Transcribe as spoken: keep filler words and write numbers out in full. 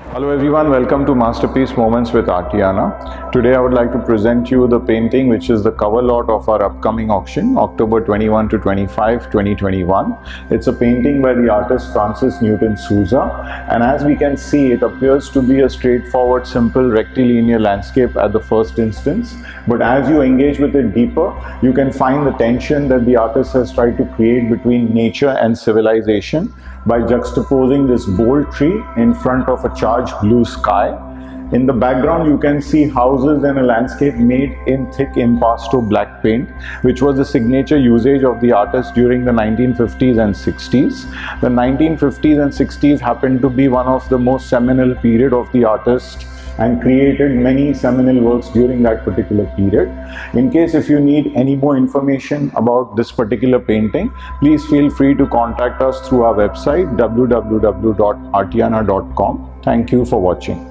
Hello everyone, welcome to Masterpiece Moments with Artiana. Today I would like to present you the painting which is the cover lot of our upcoming auction, October twenty-first to twenty-fifth, twenty twenty-one. It's a painting by the artist Francis Newton Souza, and as we can see, it appears to be a straightforward, simple rectilinear landscape at the first instance. But as you engage with it deeper, you can find the tension that the artist has tried to create between nature and civilization by juxtaposing this bold tree in front of a charged blue sky. In the background, you can see houses and a landscape made in thick impasto black paint, which was the signature usage of the artist during the nineteen fifties and sixties. The nineteen fifties and sixties happened to be one of the most seminal period of the artist and created many seminal works during that particular period. In case if you need any more information about this particular painting, please feel free to contact us through our website w w w dot artiana dot com. Thank you for watching.